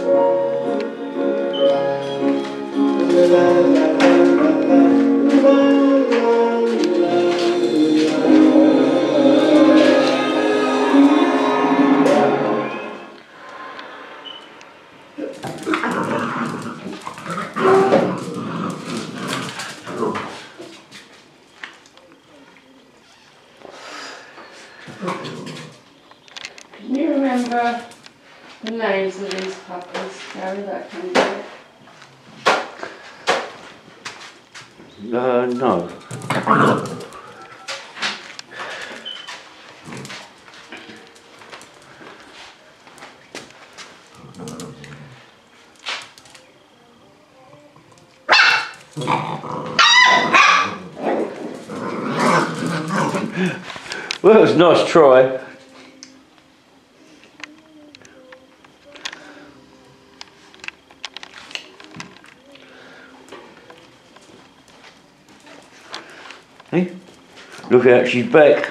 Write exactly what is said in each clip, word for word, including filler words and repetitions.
Can you remember the names of these puppies, Gary, that can do it? Uh, no. Well, it was a nice try. Hey, look out, she's back.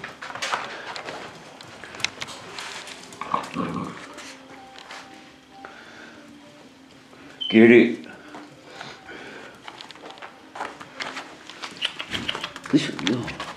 Get it. This, oh.